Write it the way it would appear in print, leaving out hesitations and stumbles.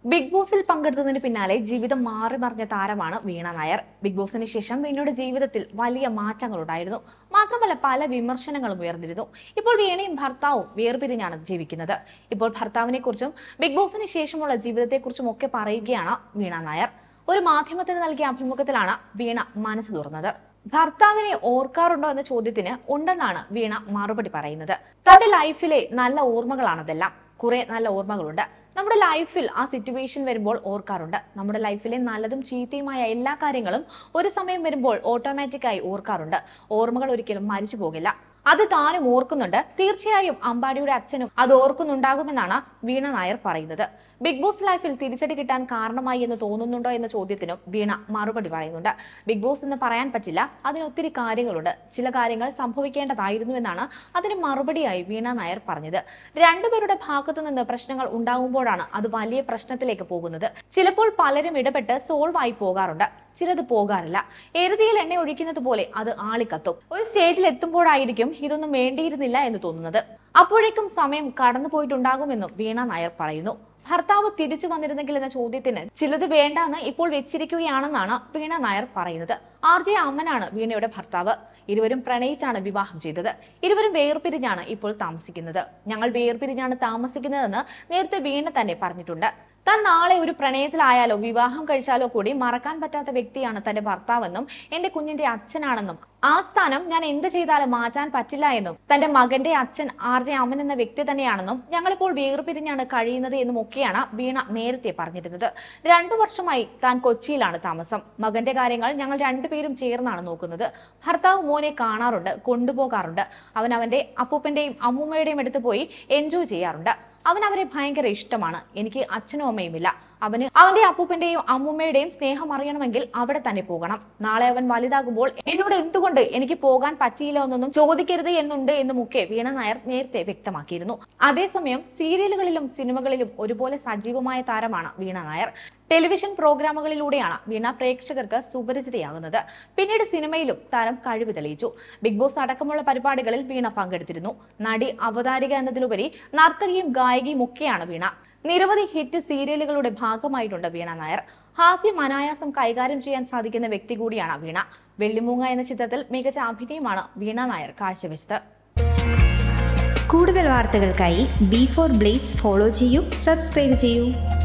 Big ബോസിൽ പങ്കെടുത്തതിന് പിന്നാലെ ജീവിതം മാറി മറിഞ്ഞ താരമാണ് വീണ നായർ. ബിഗ് ബോസിന് ശേഷം വീണയുടെ ജീവിതത്തിൽ വലിയ മാറ്റങ്ങളുണ്ടായിരുന്നു. മാത്രമല്ല പല വിമർശനങ്ങളും ഉയർന്നിരുന്നു. ഇപ്പോൾ വീണയും ഭർത്താവും വേർപിരിഞ്ഞാണ് ജീവിക്കുന്നത്. ഇപ്പോൾ ഭർത്താവിനെ കുറിച്ചും ബിഗ് ബോസിന് ശേഷമുള്ള ജീവിതത്തെക്കുറിച്ചും ഒക്കെ പറയുകയാണ് വീണ നായർ. ഒരു മാധ്യമത്തിന് നൽകിയ അഭിമുഖത്തിലാണ് വീണ മനസ്സ് തുറന്നത്. ഭർത്താവിനെ ഓർക്കാറുണ്ടോ എന്ന ചോദ്യത്തിന് ഉണ്ടെന്നാണ് വീണ മറുപടി പറയുന്നത്. തന്റെ ലൈഫിലെ നല്ല ഓർമ്മകളാണതെല്ലാം. കുറെ നല്ല ഓർമ്മകളുണ്ട്. നമ്മുടെ ലൈഫിൽ ആ സിറ്റുവേഷൻ വരുമ്പോൾ ഓർക്കാറുണ്ട്. നമ്മുടെ ലൈഫിലെ നല്ലതും ചീത്തയുമായ എല്ലാ കാര്യങ്ങളും ഒരു സമയം വരുമ്പോൾ ഓട്ടോമാറ്റിക്കായി ഓർക്കാറുണ്ട്. ഓർമ്മകൾ ഒരിക്കലും മരിച്ചു പോകില്ല. അത് താനും ഓർക്കുന്നുണ്ട്. തീർച്ചയായും അമ്പാടിയുടെ അച്ഛനും അത് ഓർക്കുന്നുണ്ടാകുമെന്നാണ് വീണ നായർ പറയുന്നത്. ബിഗ് ബോസ് ലൈഫിൽ തിരിച്ചടി കിട്ടാൻ കാരണമായി എന്ന് തോന്നുന്നുണ്ടോ എന്ന ചോദ്യത്തിനും വീണ മറുപടി പറയുന്നുണ്ട്. ബിഗ് ബോസ് എന്ന് പറയാൻ പറ്റില്ല, അതിനൊത്തിരി കാര്യങ്ങളുണ്ട്. ചില കാര്യങ്ങൾ സംഭവിക്കേണ്ടതായിരുന്നു എന്നാണ് അതിന് മറുപടിയായി വീണ നായർ പറഞ്ഞത്. രണ്ടുപേരുടെ ഭാഗത്തു നിന്ന് പ്രശ്നങ്ങൾ ഉണ്ടാകുമ്പോഴാണ് അത് വലിയ പ്രശ്നത്തിലേക്ക് പോകുന്നത്. ചിലപ്പോൾ പലരും ഇടപെട്ട് സോൾവ് ആയി പോകാറുണ്ട്, ചിലത് പോകാറില്ല. എരുതിയിൽ എണ്ണ ഒഴിക്കുന്നത് പോലെ അത് ആളിക്കത്തും. ഒരു സ്റ്റേജിൽ എത്തുമ്പോഴായിരിക്കും ഇതൊന്നും വേണ്ടിയിരുന്നില്ല എന്ന് തോന്നുന്നത്. അപ്പോഴേക്കും സമയം കടന്നുപോയിട്ടുണ്ടാകുമെന്നും വീണ നായർ പറയുന്നു. ഭർത്താവ് തിരിച്ചു വന്നിരുന്നെങ്കിൽ എന്ന ചോദ്യത്തിന് ചിലത് വേണ്ടാന്ന് ഇപ്പോൾ വെച്ചിരിക്കുകയാണെന്നാണ് വീണ നായർ പറയുന്നത്. RJ അമ്മനാണ് വീണയുടെ ഭർത്താവ്. ഇരുവരും പ്രണയിച്ചാണ് വിവാഹം ചെയ്തത്. ഇരുവരും വേർപിരിഞ്ഞാണ് ഇപ്പോൾ താമസിക്കുന്നത്. ഞങ്ങൾ വേർപിരിഞ്ഞാണ് താമസിക്കുന്നതെന്ന് നേരത്തെ വീണ തന്നെ പറഞ്ഞിട്ടുണ്ട്. താൻ നാളെ ഒരു പ്രണയത്തിലായാലോ വിവാഹം കഴിച്ചാലോ കൂടി മറക്കാൻ പറ്റാത്ത വ്യക്തിയാണ് തന്റെ ഭർത്താവെന്നും എന്റെ കുഞ്ഞിന്റെ അച്ഛനാണെന്നും ആ സ്ഥാനം ഞാൻ എന്ത് ചെയ്താലും മാറ്റാൻ പറ്റില്ല എന്നും തന്റെ മകന്റെ അച്ഛൻ RJ അമ്മൻ എന്ന വ്യക്തി തന്നെയാണെന്നും ഞങ്ങളിപ്പോൾ വേർപിരിഞ്ഞാണ് കഴിയുന്നത് എന്നും ഒക്കെയാണ് വീണ നേരത്തെ പറഞ്ഞിരുന്നത്. 2 വർഷമായി താൻ കൊച്ചിയിലാണ് താമസം. മകന്റെ കാര്യങ്ങൾ ഞങ്ങൾ രണ്ടുപേരും ചേർന്നാണ് നോക്കുന്നത്. ഭർത്താവ് മോനെ കാണാറുണ്ട്, കൊണ്ടുപോകാറുണ്ട്. അവൻ അവന്റെ അപ്പൂപ്പന്റെയും അമ്മൂമ്മയുടെയും അടുത്ത് പോയി എൻജോയ് ചെയ്യാറുണ്ട്. അവരെ ഭയങ്കര ഇഷ്ടമാണ്. എനിക്ക് അച്ഛനും അമ്മയുമില്ല. അവന്റെ അപ്പൂപ്പന്റെയും അമ്മൂമ്മയുടെയും സ്നേഹം അറിയണമെങ്കിൽ അവിടെ തന്നെ പോകണം. നാളെ അവൻ വലുതാകുമ്പോൾ എന്നോട് എന്തുകൊണ്ട് എനിക്ക് പോകാൻ പറ്റിയില്ല എന്നൊന്നും ചോദിക്കരുത് എന്നുണ്ട് എന്നുമൊക്കെ വീണ നായർ നേരത്തെ വ്യക്തമാക്കിയിരുന്നു. അതേസമയം സീരിയലുകളിലും സിനിമകളിലും ഒരുപോലെ സജീവമായ താരമാണ് വീണ നായർ. ടെലിവിഷൻ പ്രോഗ്രാമുകളിലൂടെയാണ് വീണ പ്രേക്ഷകർക്ക് സുപരിചിതയാകുന്നത്. പിന്നീട് സിനിമയിലും താരം കഴിവ് തെളിയിച്ചു. ബിഗ് ബോസ് അടക്കമുള്ള പരിപാടികളിൽ വീണ പങ്കെടുത്തിരുന്നു. നടി, അവതാരിക എന്നതിലുപരി നർത്തകിയും ഗായികയും ഒക്കെയാണ് വീണ. നിരവധി ഹിറ്റ് സീരിയലുകളുടെ ഭാഗമായിട്ടുണ്ട് വീണ നായർ. ഹാസ്യം അനായാസം കൈകാര്യം ചെയ്യാൻ സാധിക്കുന്ന വ്യക്തി കൂടിയാണ് വീണ. വെള്ളിമൂങ്ങ എന്ന ചിത്രത്തിൽ മികച്ച അഭിനയമാണ് വീണ നായർ കാഴ്ചവെച്ചത്. കൂടുതൽ വാർത്തകൾക്കായി B4 Blaze ഫോളോ ചെയ്യൂ, സബ്സ്ക്രൈബ് ചെയ്യൂ.